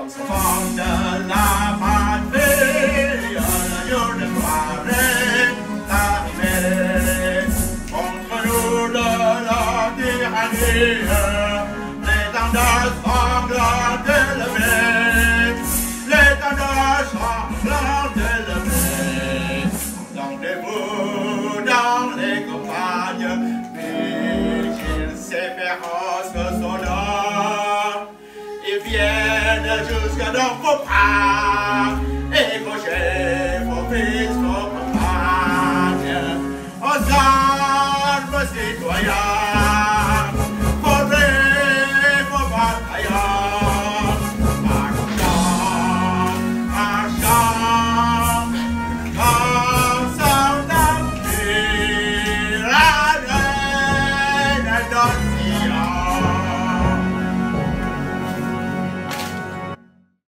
Enfants de la patrie, le jour de soirée arrivé. Contre nous de la tyrannie, l'étendard sanglant élevé, l'étendard sanglant élevé. Entendez-vous dans les campagnes, vigiles ces féroces soldats. Ils viennent jusque dans vos bras, égorger vos fils, vos campagnes. Aux armes citoyens.